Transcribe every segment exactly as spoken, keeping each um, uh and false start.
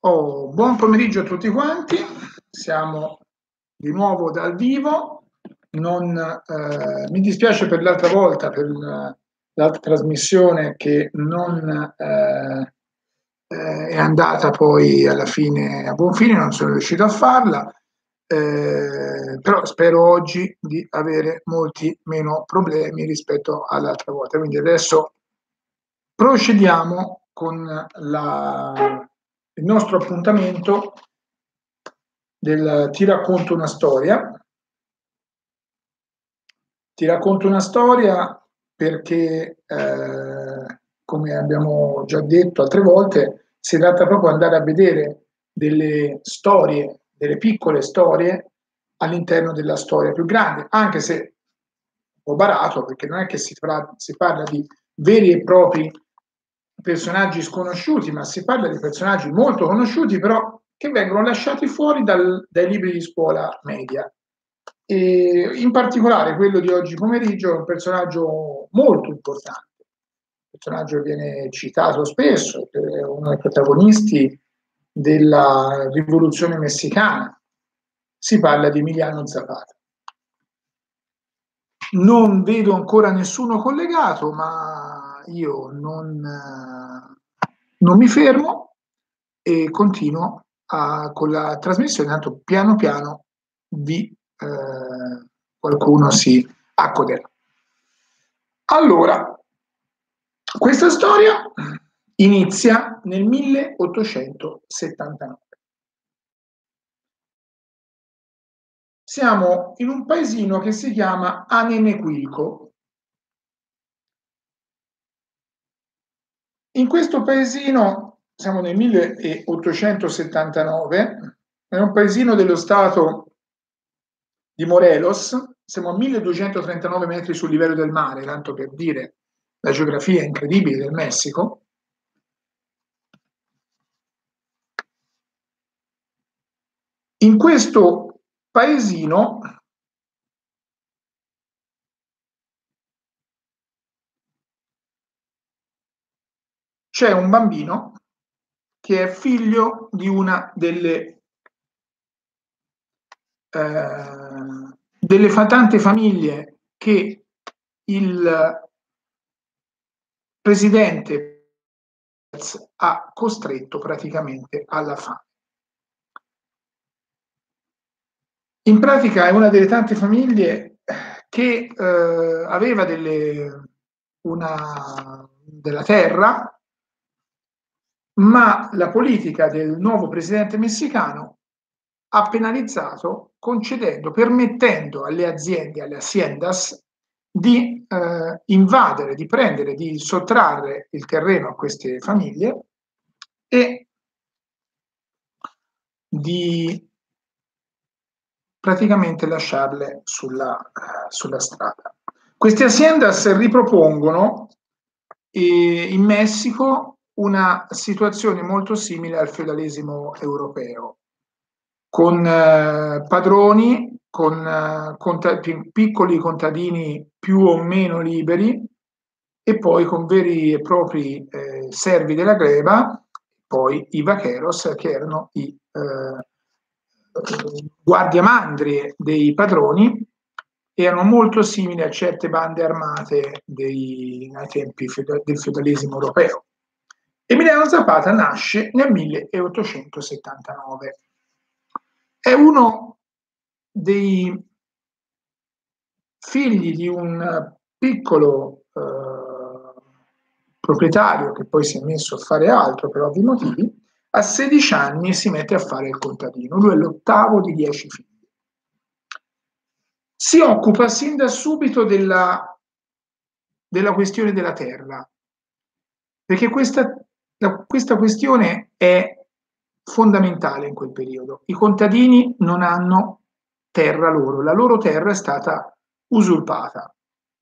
Oh, buon pomeriggio a tutti quanti, siamo di nuovo dal vivo. Non, eh, mi dispiace per l'altra volta, per l'altra trasmissione che non eh, eh, è andata poi alla fine a buon fine, non sono riuscito a farla, eh, però spero oggi di avere molti meno problemi rispetto all'altra volta. Quindi adesso procediamo con la, il nostro appuntamento del Ti racconto una storia. Ti racconto una storia perché, eh, come abbiamo già detto altre volte, si tratta proprio di andare a vedere delle storie, delle piccole storie all'interno della storia più grande, anche se un po' barato, perché non è che si, fra, si parla di veri e propri personaggi sconosciuti, ma si parla di personaggi molto conosciuti, però che vengono lasciati fuori dal, dai libri di scuola media. E in particolare quello di oggi pomeriggio è un personaggio molto importante, un personaggio che viene citato spesso, è uno dei protagonisti della rivoluzione messicana. Si parla di Emiliano Zapata. Non vedo ancora nessuno collegato, ma io non, non mi fermo e continuo a, con la trasmissione, tanto piano piano vi, eh, qualcuno si accoderà. Allora, questa storia inizia nel milleottocentosettantanove. Siamo in un paesino che si chiama Anenequilco. In questo paesino, siamo nel milleottocentosettantanove, è un paesino dello stato di Morelos, siamo a milleduecentotrentanove metri sul livello del mare, tanto per dire la geografia incredibile del Messico. In questo paesino c'è un bambino che è figlio di una delle, eh, delle tante famiglie che il presidente ha costretto praticamente alla fame. In pratica è una delle tante famiglie che eh, aveva delle, una, della terra, ma la politica del nuovo presidente messicano ha penalizzato concedendo, permettendo alle aziende, alle haciendas, di eh, invadere, di prendere, di sottrarre il terreno a queste famiglie e di praticamente lasciarle sulla, sulla strada. Queste haciendas ripropongono eh, in Messico una situazione molto simile al feudalesimo europeo, con eh, padroni, con eh, conta- piccoli contadini più o meno liberi e poi con veri e propri eh, servi della gleba, poi i vaqueros, che erano i eh, guardiamandrie dei padroni, erano molto simili a certe bande armate dei, ai tempi del feudalesimo europeo. Emiliano Zapata nasce nel milleottocentosettantanove. È uno dei figli di un piccolo eh, proprietario che poi si è messo a fare altro per ovvi motivi. A sedici anni si mette a fare il contadino, lui è l'ottavo di dieci figli. Si occupa sin da subito della, della questione della terra, perché questa, questa questione è fondamentale in quel periodo. I contadini non hanno terra loro, la loro terra è stata usurpata.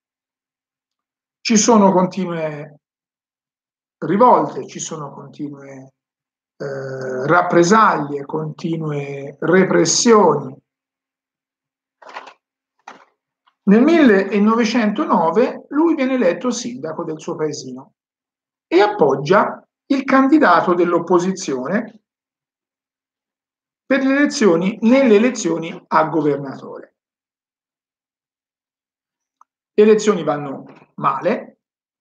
Ci sono continue rivolte, ci sono continue eh, rappresaglie, continue repressioni. Nel millenovecentonove lui viene eletto sindaco del suo paesino e appoggia il candidato dell'opposizione per le elezioni, nelle elezioni a governatore. Le elezioni vanno male,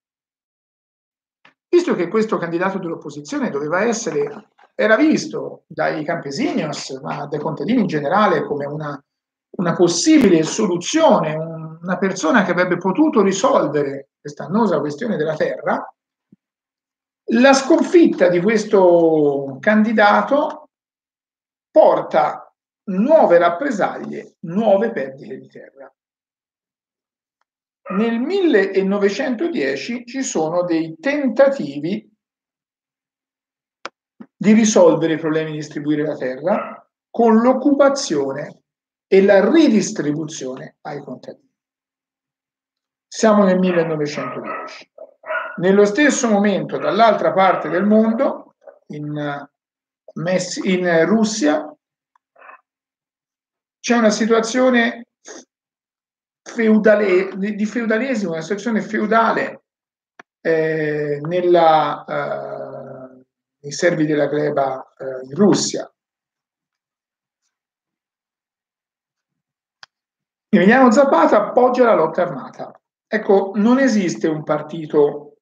visto che questo candidato dell'opposizione doveva essere, era visto dai campesinos, ma dai contadini in generale, come una, una possibile soluzione, un, una persona che avrebbe potuto risolvere questa annosa questione della terra, la sconfitta di questo candidato porta nuove rappresaglie, nuove perdite di terra. Nel millenovecentodieci ci sono dei tentativi di risolvere i problemi di distribuire la terra con l'occupazione e la ridistribuzione ai contadini. Siamo nel millenovecentodieci. Nello stesso momento, dall'altra parte del mondo, in, Messi, in Russia, c'è una situazione feudale, di feudalesimo, una situazione feudale eh, nella, eh, nei servi della gleba eh, in Russia. Emiliano Zapata appoggia la lotta armata. Ecco, non esiste un partito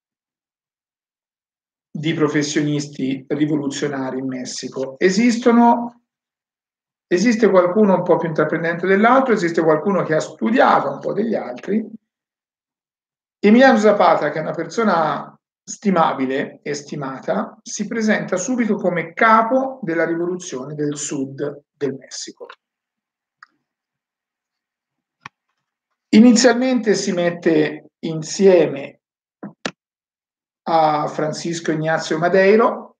di professionisti rivoluzionari in Messico. Esistono, esiste qualcuno un po' più intraprendente dell'altro, esiste qualcuno che ha studiato un po' degli altri. Emiliano Zapata, che è una persona stimabile e stimata, si presenta subito come capo della rivoluzione del sud del Messico. Inizialmente si mette insieme a Francisco Ignacio Madero,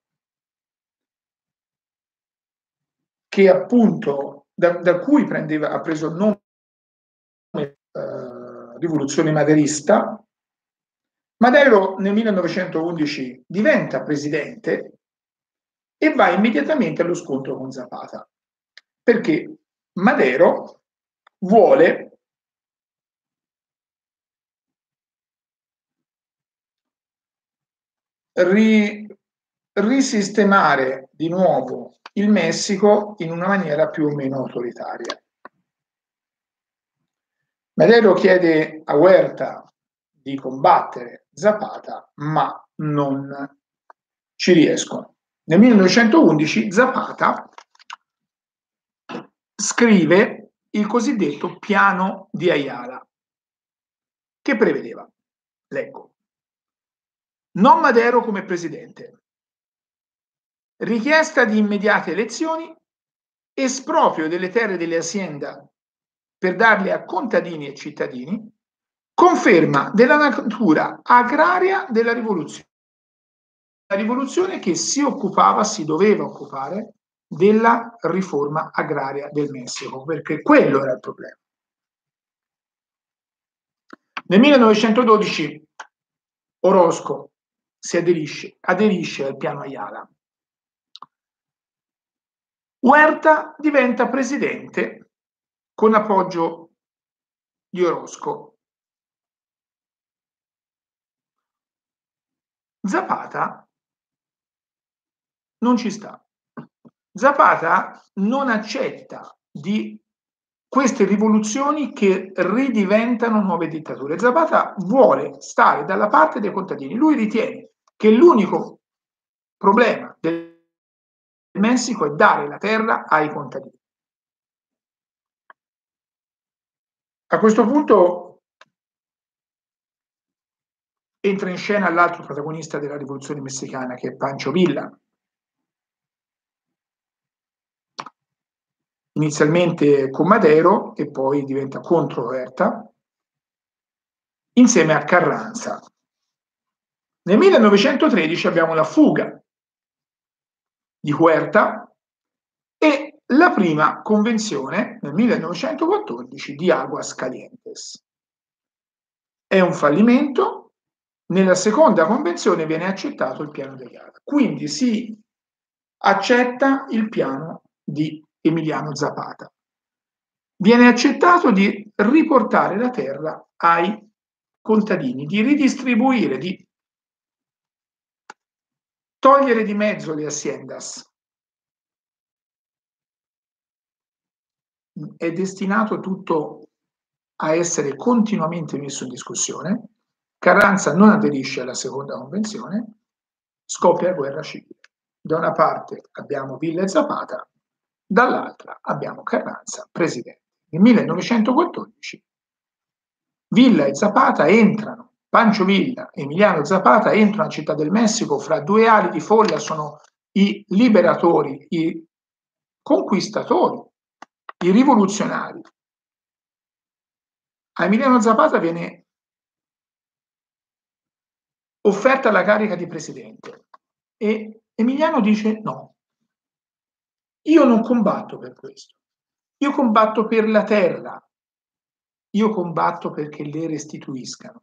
che appunto da, da cui prendeva, ha preso il nome eh, rivoluzione maderista. Madero nel millenovecentoundici diventa presidente e va immediatamente allo scontro con Zapata, perché Madero vuole ri, risistemare di nuovo il Messico in una maniera più o meno autoritaria. Madero chiede a Huerta di combattere Zapata, ma non ci riescono. Nel millenovecentoundici Zapata scrive il cosiddetto piano di Ayala, che prevedeva, leggo, non Madero come presidente, richiesta di immediate elezioni, esproprio delle terre delle aziende per darle a contadini e cittadini, conferma della natura agraria della rivoluzione. La rivoluzione che si occupava, si doveva occupare della riforma agraria del Messico, perché quello era il problema. Nel millenovecentododici Orozco si aderisce, aderisce al piano Ayala. Huerta diventa presidente con appoggio di Orozco. Zapata non ci sta. Zapata non accetta di queste rivoluzioni che ridiventano nuove dittature. Zapata vuole stare dalla parte dei contadini. Lui ritiene che l'unico problema del Messico è dare la terra ai contadini. A questo punto entra in scena l'altro protagonista della rivoluzione messicana, che è Pancho Villa. Inizialmente con Madero e poi diventa contro Huerta, insieme a Carranza. Nel millenovecentotredici abbiamo la fuga di Huerta e la prima convenzione nel millenovecentoquattordici di Aguascalientes. È un fallimento, nella seconda convenzione viene accettato il piano di Ayala, quindi si accetta il piano di Emiliano Zapata. Viene accettato di riportare la terra ai contadini, di ridistribuire, di togliere di mezzo le aziendas è destinato tutto a essere continuamente messo in discussione. Carranza non aderisce alla seconda convenzione, scoppia guerra civile. Da una parte abbiamo Villa e Zapata, dall'altra abbiamo Carranza, presidente. Nel millenovecentoquattordici Villa e Zapata entrano, Pancho Villa e Emiliano Zapata entrano a Città del Messico fra due ali di folla, sono i liberatori, i conquistatori, i rivoluzionari. A Emiliano Zapata viene offerta la carica di presidente e Emiliano dice no, io non combatto per questo, io combatto per la terra, io combatto perché le restituiscano.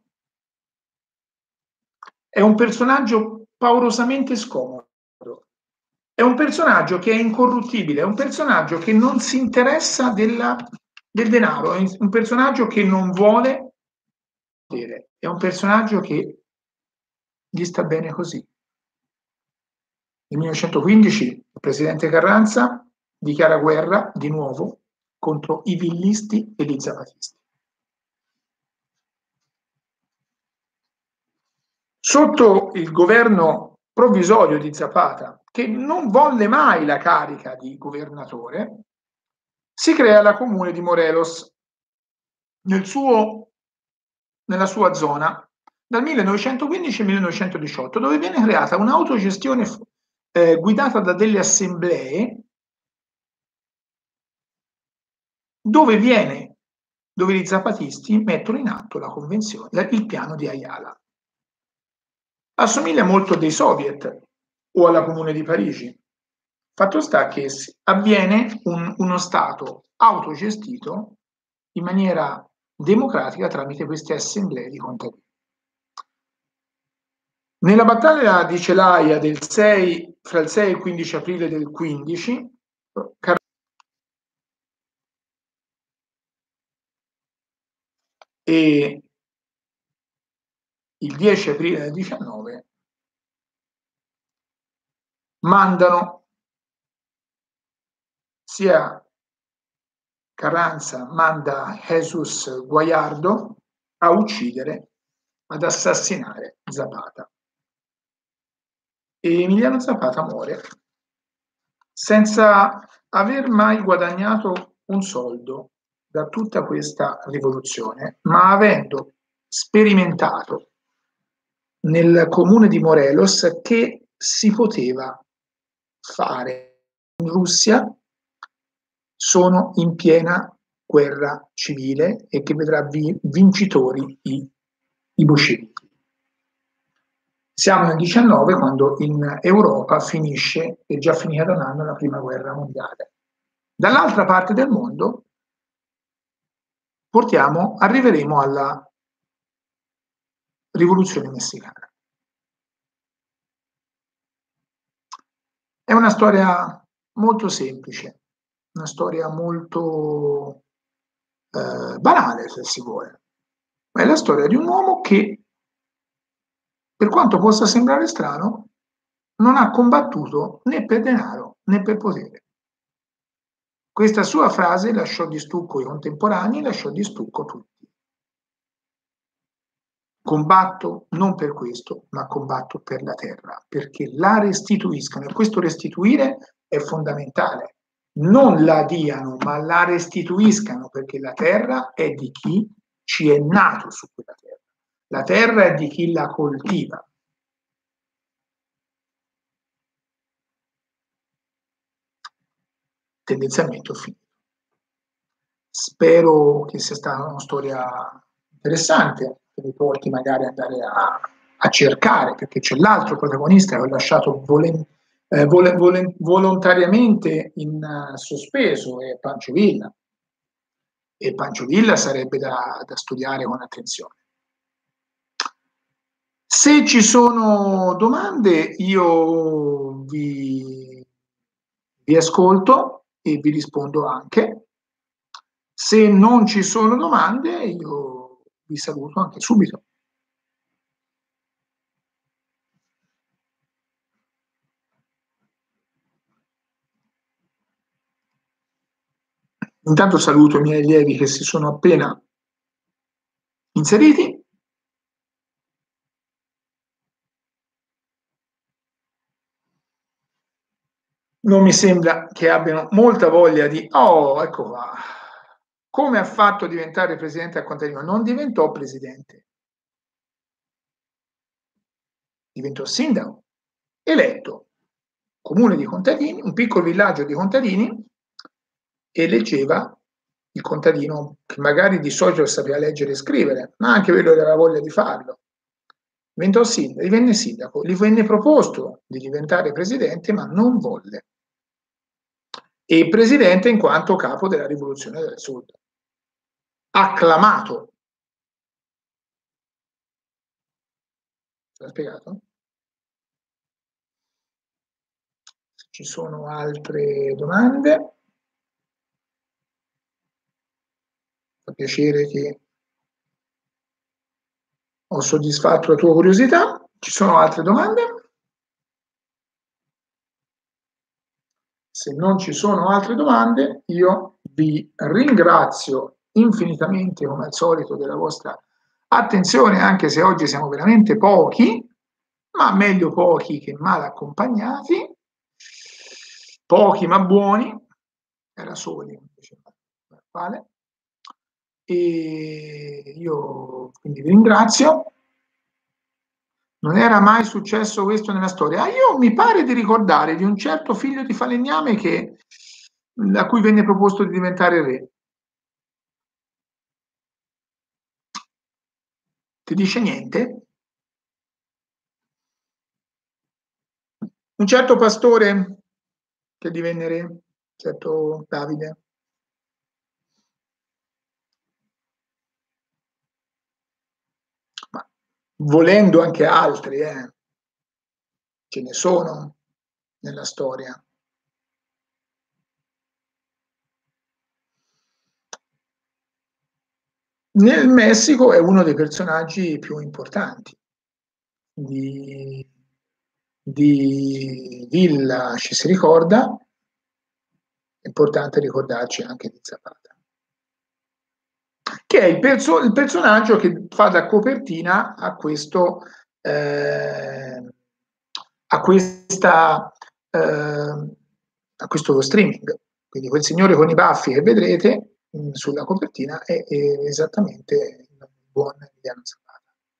È un personaggio paurosamente scomodo, è un personaggio che è incorruttibile, è un personaggio che non si interessa della, del denaro, è un personaggio che non vuole potere, è un personaggio che gli sta bene così. Nel millenovecentoquindici il presidente Carranza dichiara guerra di nuovo contro i villisti e gli zapatisti. Sotto il governo provvisorio di Zapata, che non volle mai la carica di governatore, si crea la comune di Morelos nel suo, nella sua zona dal millenovecentoquindici al millenovecentodiciotto, dove viene creata un'autogestione eh, guidata da delle assemblee dove viene dove i zapatisti mettono in atto la convenzione, il piano di Ayala. Assomiglia molto dei soviet o alla Comune di Parigi. Fatto sta che avviene un, uno Stato autogestito in maniera democratica tramite queste assemblee di contadini. Nella battaglia di Celaya del sei, fra il sei e il quindici aprile del quindici, e il dieci aprile del diciannove mandano sia Carranza manda Jesus Guaiardo a uccidere, ad assassinare Zapata. E Emiliano Zapata muore senza aver mai guadagnato un soldo da tutta questa rivoluzione, ma avendo sperimentato nel comune di Morelos che si poteva fare. In Russia sono in piena guerra civile e che vedrà vincitori i, i bolscevichi. Siamo nel diciannove quando in Europa finisce, è già finita da un anno, la prima guerra mondiale. Dall'altra parte del mondo portiamo, arriveremo alla rivoluzione messicana. È una storia molto semplice, una storia molto eh, banale, se si vuole, ma è la storia di un uomo che, per quanto possa sembrare strano, non ha combattuto né per denaro né per potere. Questa sua frase lasciò di stucco i contemporanei, lasciò di stucco tutti. Combatto non per questo, ma combatto per la terra, perché la restituiscano, e questo restituire è fondamentale. Non la diano, ma la restituiscano, perché la terra è di chi ci è nato su quella terra. La terra è di chi la coltiva. Tendenzialmente ho finito. Spero che sia stata una storia interessante, che vi porti magari ad andare a, a cercare, perché c'è l'altro protagonista che ho lasciato volen, eh, volen, volen, volontariamente in uh, sospeso, è Pancho Villa. E Pancho Villa sarebbe da, da studiare con attenzione. Se ci sono domande, io vi, vi ascolto e vi rispondo anche. Se non ci sono domande, io vi saluto anche subito. Intanto saluto i miei allievi che si sono appena inseriti. Non mi sembra che abbiano molta voglia di... Oh, ecco qua. Come ha fatto a diventare presidente a contadino? Non diventò presidente. Diventò sindaco, eletto. Comune di contadini, un piccolo villaggio di contadini, eleggeva il contadino che magari di solito sapeva leggere e scrivere, ma anche quello aveva voglia di farlo. Diventò sindaco, divenne sindaco, gli venne proposto di diventare presidente, ma non volle. E presidente in quanto capo della rivoluzione del Sud. Acclamato. L'ha spiegato? Se ci sono altre domande, fa piacere che ho soddisfatto la tua curiosità. Ci sono altre domande? Se non ci sono altre domande, io vi ringrazio infinitamente, come al solito, della vostra attenzione, anche se oggi siamo veramente pochi, ma meglio pochi che mal accompagnati. Pochi ma buoni, era soli, vale. E io quindi vi ringrazio. Non era mai successo questo nella storia. Ah, io mi pare di ricordare di un certo figlio di falegname che, a cui venne proposto di diventare re. Ti dice niente? Un certo pastore che divenne re, un certo Davide. Ma volendo anche altri, eh, ce ne sono nella storia. Nel Messico è uno dei personaggi più importanti di, di Villa, ci si ricorda, è importante ricordarci anche di Zapata, che è il, perso- il personaggio che fa da copertina a questo, eh, a questa, eh, a questo streaming. Quindi quel signore con i baffi che vedrete mh, sulla copertina è, è esattamente il buon Emiliano Zapata.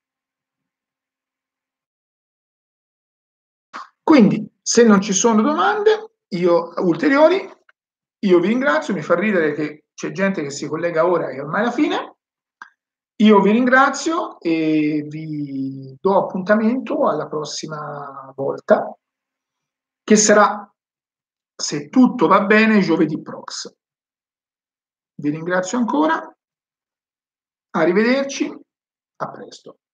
Quindi, se non ci sono domande io, ulteriori, io vi ringrazio, mi fa ridere che c'è gente che si collega ora che ormai è la fine. Io vi ringrazio e vi do appuntamento alla prossima volta, che sarà, se tutto va bene, giovedì prossimo. Vi ringrazio ancora, arrivederci, a presto.